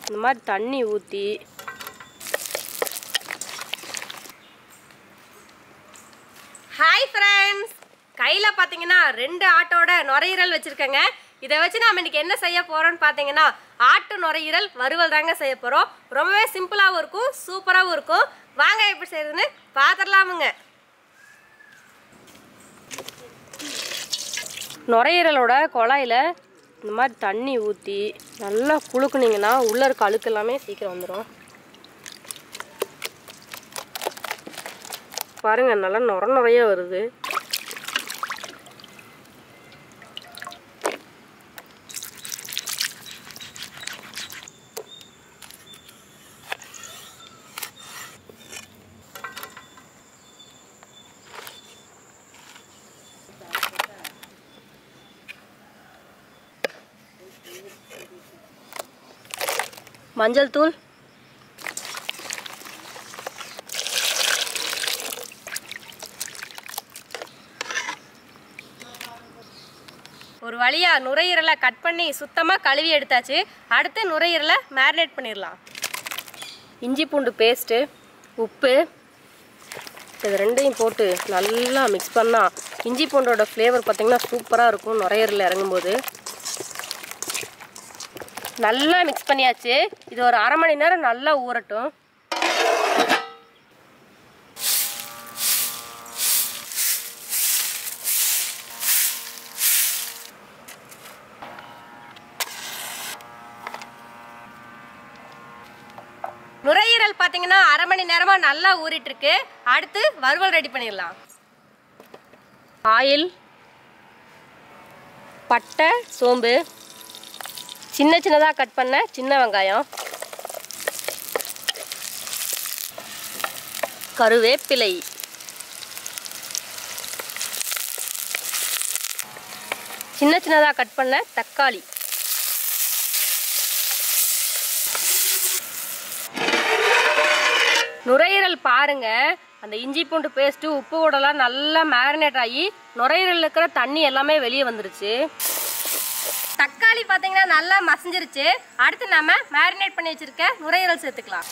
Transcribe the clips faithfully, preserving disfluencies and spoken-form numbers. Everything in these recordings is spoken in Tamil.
இந்த மாதிரி தண்ணி ஊற்றி ஹாய் ஃப்ரெண்ட்ஸ், கையில் பார்த்தீங்கன்னா ரெண்டு ஆட்டோட நுரையீரல் வச்சுருக்கேங்க. இதை வச்சு நாம் இன்றைக்கி என்ன செய்ய போகிறோம்னு பார்த்தீங்கன்னா ஆட்டு நுரையீரல் வறுவல் தாங்க செய்ய போகிறோம். ரொம்பவே சிம்பிளாகவும் இருக்கும், சூப்பராகவும் இருக்கும். வாங்க எப்படி செய்யறதுன்னு பார்த்துடலாமுங்க. நுரையீரலோட குழாயில் இந்த மாதிரி தண்ணி ஊற்றி நல்லா குளுக்குனிங்கன்னா உள்ளே இருக்க அழுக்கு எல்லாமே சீக்கிரம் வந்துடும். பாருங்கள், நல்லா நுர நுறைய வருது. மஞ்சள் தூள், ஒரு வழியா நுரையீரலை கட் பண்ணி சுத்தமாக கழுவி எடுத்தாச்சு. அடுத்து நுரையீரலை மேரினேட் பண்ணிடலாம். இஞ்சி பூண்டு பேஸ்ட்டு, உப்பு, இது ரெண்டையும் போட்டு நல்லா மிக்ஸ் பண்ணால் இஞ்சி பூண்டோட ஃப்ளேவர் பார்த்திங்கன்னா சூப்பராக இருக்கும். நுரையீரலில் இறங்கும்போது நல்லா மிக்ஸ் பண்ணியாச்சு. இது ஒரு அரை மணி நேரம் நல்லா ஊறட்டும். நுரையீரல் பார்த்தீங்கன்னா அரை மணி நேரமா நல்லா ஊறிட்டு இருக்கு. அடுத்து வறுவல் ரெடி பண்ணிடலாம். ஆயில், பட்டை, சோம்பு, சின்ன சின்னதாக கட் பண்ண சின்ன வெங்காயம், கருவேப்பிலை, சின்ன சின்னதாக கட் பண்ண தக்காளி, நுரையீரல் பாருங்க. அந்த இஞ்சி பூண்டு பேஸ்ட்டு உப்பு கூடலாம் நல்லா மேரினேட் ஆகி நுரையீரல் இருக்கிற தண்ணி எல்லாமே வெளியே வந்துருச்சு. தக்காளி பார்த்தீங்கன்னா நல்லா மசிஞ்சிருச்சு. அடுத்து நம்ம மேரினேட் பண்ணி வச்சிருக்க நுரையீரல் சேர்த்துக்கலாம்.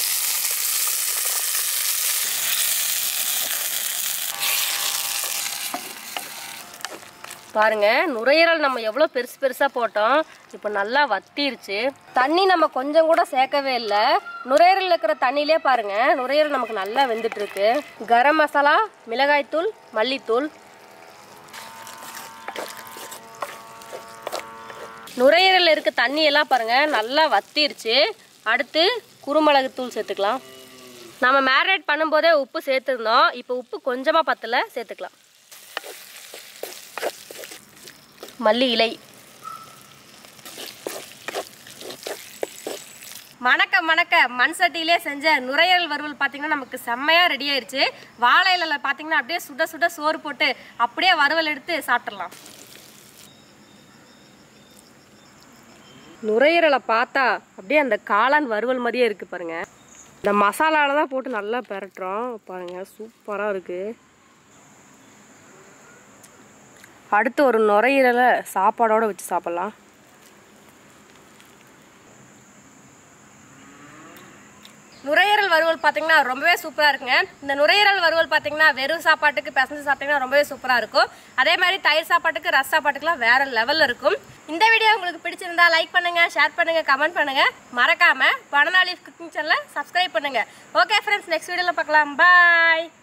பாருங்க, நுரையீரல் நம்ம எவ்வளோ பெருசு பெருசாக போட்டோம், இப்போ நல்லா வத்திருச்சு. தண்ணி நம்ம கொஞ்சம் கூட சேர்க்கவே இல்லை. நுரையீரல் இருக்கிற தண்ணியிலே பாருங்க நுரையீரல் நமக்கு நல்லா வெந்துட்டு இருக்கு. கரம் மசாலா, மிளகாய்த்தூள், மல்லித்தூள், நுரையீரல் இருக்க தண்ணி எல்லாம் பாருங்க நல்லா வத்திருச்சு. அடுத்து குருமிளகு தூள் சேர்த்துக்கலாம். நம்ம மேரினேட் பண்ணும்போதே உப்பு சேர்த்துருந்தோம். இப்போ உப்பு கொஞ்சமாக பத்தல, சேர்த்துக்கலாம். மல்லி இலை, மணக்க மணக்க மண் சட்டியிலே செஞ்ச நுரையீரல் வறுவல் பார்த்தீங்கன்னா நமக்கு செம்மையாக ரெடி ஆயிடுச்சு. வாழை இலையில பார்த்தீங்கன்னா அப்படியே சுட சுட சோறு போட்டு அப்படியே வறுவல் எடுத்து சாப்பிட்றலாம். நுரையீரலை பார்த்தா அப்படியே அந்த காளான் வறுவல் மாதிரியே இருக்குது பாருங்க. இந்த மசாலாவில் தான் போட்டு நல்லா பெரட்டுறோம் பாருங்க, சூப்பராக இருக்குது. அடுத்து ஒரு நுரையீரலை சாப்பாடோடு வச்சு சாப்பிட்லாம். நுரையீரல் வறுவல் பார்த்தீங்கன்னா ரொம்பவே சூப்பராக இருக்குங்க. இந்த நுரையீரல் வறுவல் பார்த்தீங்கன்னா வெறும் சாப்பாட்டுக்கு பிசைஞ்சு சாப்பிட்டீங்கன்னா ரொம்பவே சூப்பராக இருக்கும். அதே மாதிரி தயிர் சாப்பாட்டுக்கு, ரச சாப்பாட்டுக்குலாம் வேற லெவலில் இருக்கும். இந்த வீடியோ உங்களுக்கு பிடிச்சிருந்தா லைக் பண்ணுங்க, ஷேர் பண்ணுங்க, கமெண்ட் பண்ணுங்க. மறக்காம பனானா லீஃப் குக்கிங் சேனலை சப்ஸ்கிரைப் பண்ணுங்க. ஓகே ஃப்ரெண்ட்ஸ், நெக்ஸ்ட் வீடியோவில் பார்க்கலாம். பாய்.